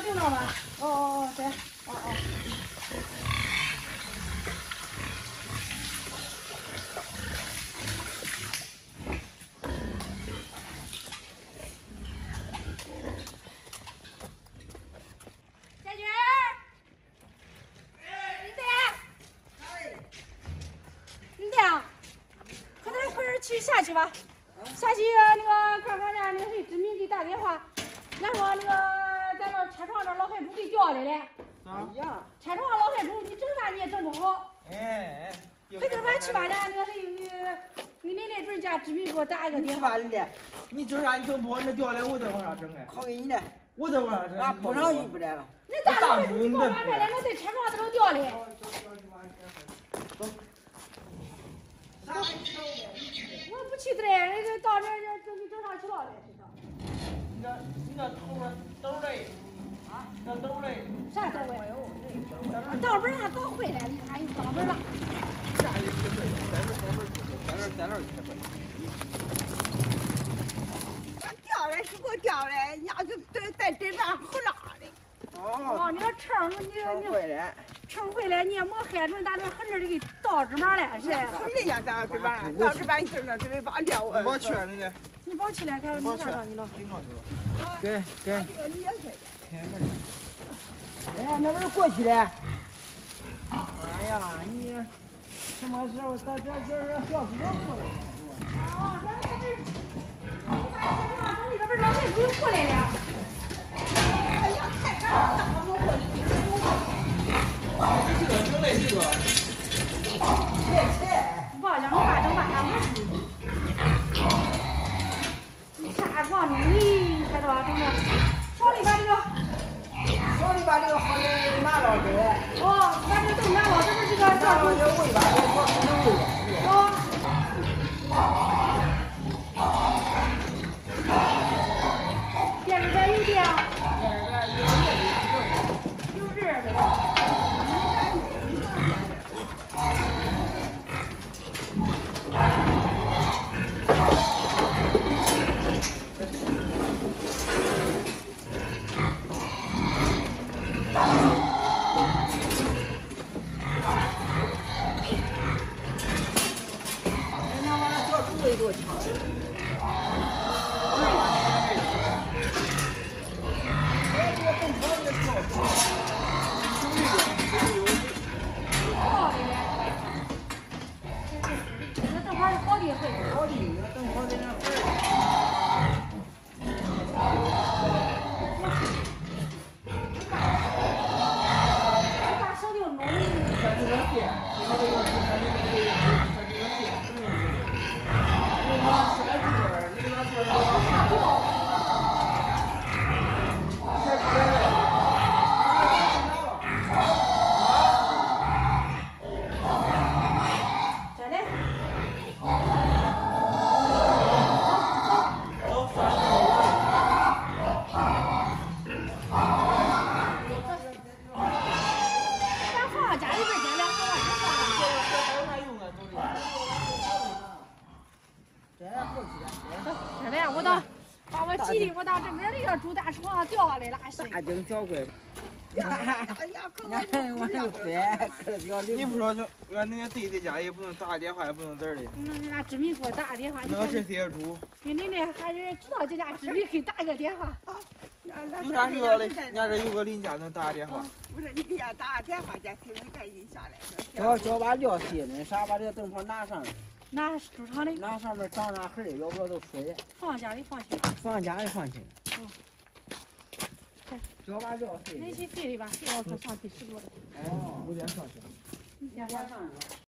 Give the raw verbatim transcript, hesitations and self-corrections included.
听着吧。哦哦哦，对，哦哦。小军儿，你在？你在啊？快点快点去下去吧。下去那个看看那那个谁志明给打电话，俺说那个咱这车床这老害猪给掉下来了。 啊呀！ 车床老害猪，你整啥你也整不好。 哎哎， 快点快去吧，咱那个谁你你奶奶准家志明给我打一个电话。 你整啥？你整不好，那掉下来我在往上整哎。 好给你的， 我在往上整。 俺补上去不来了。 那大老害猪你给我拿开来，我在车床子都掉了。我不去的嘞，那个到这这整整上去了嘞，知道？ 你那你那头发兜嘞？啊？那兜嘞？ 啥兜嘞？刀本还搞坏了，你看有刀本了。 啥也不是，在这在这在这在这开会。 我掉了是给我掉了，人家就在在这边胡拉的。 哦，你要称你你坏了， 称坏了，你也没害准，咱这横着给到这边了，是？ 从人家到这边，到这边你整整这边把掉我。 我去那个。 你别去了，看你上上去了。 给给。 你也开的。 开门。 哎，那边过去了。 哎呀，你什么时候到这这这小猪过来？ 哦，那这是，你看这这边老太猪过来了。 哎呀，太干了，我过去。 这个整嘞这个。 切切。 不让你爸整爸俺不去。你啥光呢？你看着吧，整个手里把这个。 手里把这个好的拿到这。 哦，把这都拿到，这是这个拿到这喂吧，我不能喂了。 哦。电视台有电。有人儿的。 喂多强！哎，这个蹦床这个跳高， 那等会儿好厉害， 好的，等会儿在那会儿。 你把手就弄的。 看这个线，看这个看这个看这个线，你拿手这边，你拿手这边。 我到把我急的，我到这边那个猪大床上掉下来了，是。 大惊小怪。呀呀呀！我就飞， 你不说就俺那个弟弟家也不能打电话，也不能这的。 那俺志明给我打个电话。 那是些猪。 你奶奶还是知道这家志明给打个电话。 有啥需要的？人家这有个邻家能打电话。 不是你给人打个电话，家听你赶紧下来。叫叫把料卸了，啥把这个灯泡拿上来。 拿猪场的。 拿上面长上痕儿，要不然都摔。 放家里放去。 放家里放去。 嗯。 叫把料卸了。 那些废的吧，谁要说上去吃多了。 哦， 五点上去。 一天上去。